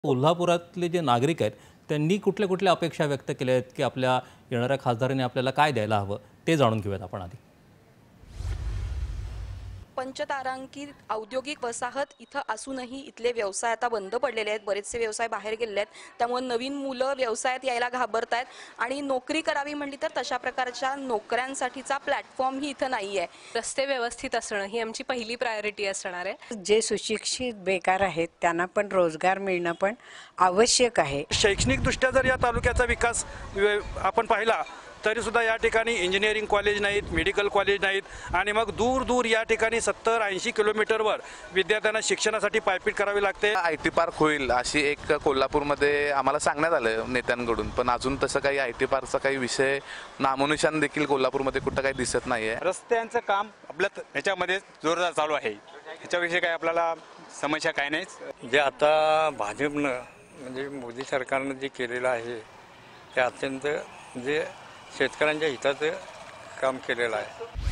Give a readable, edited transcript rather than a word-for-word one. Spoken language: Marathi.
कोल्हापुरातले जे नागरिक आहेत त्यांनी कुठल्या कुठल्या अपेक्षा व्यक्त केल्या आहेत की आपल्या येणाऱ्या खासदारांनी आपल्याला काय द्यायला हवं ते जाणून घेऊयात आपण आधी. पंचतारांकित औद्योगिक वसाहत इथं असूनही इथले व्यवसाय आता बंद पडलेले आहेत. बरेचसे व्यवसाय बाहेर गेलेले आहेत. त्यामुळे नवीन मुलं व्यवसायात यायला घाबरत आहेत आणि नोकरी करावी म्हटली तर तशा प्रकारच्या नोकऱ्यांसाठीचा प्लॅटफॉर्म ही इथं नाही आहे. रस्ते व्यवस्थित असणं ही आमची पहिली प्रायोरिटी असणार आहे. जे सुशिक्षित बेकार आहेत त्यांना पण रोजगार मिळणं पण आवश्यक आहे. शैक्षणिकदृष्ट्या जर या तालुक्याचा विकास आपण पाहिला तरी सुद्धा या ठिकाणी इंजिनिअरिंग कॉलेज नाहीत, मेडिकल कॉलेज नाहीत आणि मग दूर दूर या ठिकाणी 70-80 किलोमीटरवर विद्यार्थ्यांना शिक्षणासाठी पायपीट करावी लागते. IT पार्क होईल अशी एक कोल्हापूरमध्ये आम्हाला सांगण्यात आलं नेत्यांकडून, पण अजून तसं काही IT पार्कचा काही विषय नामोनिशान देखील कोल्हापूरमध्ये कुठं काही दिसत नाहीये. रस्त्यांचं काम आपल्या ह्याच्यामध्ये जोरदार चालू आहे. ह्याच्याविषयी काय आपल्याला समस्या काय नाही. जे आता भाजपनं म्हणजे मोदी सरकारनं जे केलेलं आहे ते अत्यंत म्हणजे शेतकऱ्यांच्या हिताचं काम केलेलं आहे.